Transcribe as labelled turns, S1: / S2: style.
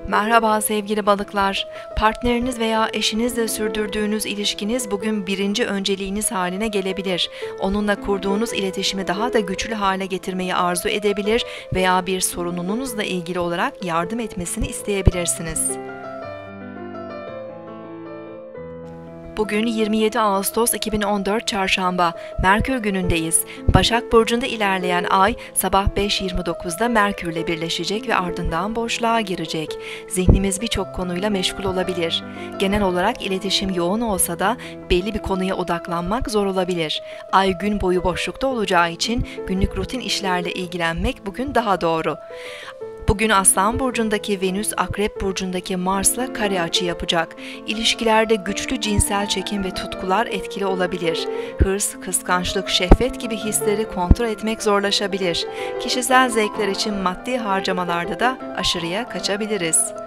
S1: Merhaba sevgili balıklar. Partneriniz veya eşinizle sürdürdüğünüz ilişkiniz bugün birinci önceliğiniz haline gelebilir. Onunla kurduğunuz iletişimi daha da güçlü hale getirmeyi arzu edebilir veya bir sorununuzla ilgili olarak yardım etmesini isteyebilirsiniz. Bugün 27 Ağustos 2014 Çarşamba, Merkür günündeyiz. Başak Burcu'nda ilerleyen ay sabah 5.29'da Merkür'le birleşecek ve ardından boşluğa girecek. Zihnimiz birçok konuyla meşgul olabilir. Genel olarak iletişim yoğun olsa da belli bir konuya odaklanmak zor olabilir. Ay gün boyu boşlukta olacağı için günlük rutin işlerle ilgilenmek bugün daha doğru. Bugün Aslan Burcu'ndaki Venüs, Akrep Burcu'ndaki Mars'la kare açı yapacak. İlişkilerde güçlü cinsel çekim ve tutkular etkili olabilir. Hırs, kıskançlık, şehvet gibi hisleri kontrol etmek zorlaşabilir. Kişisel zevkler için maddi harcamalarda da aşırıya kaçabiliriz.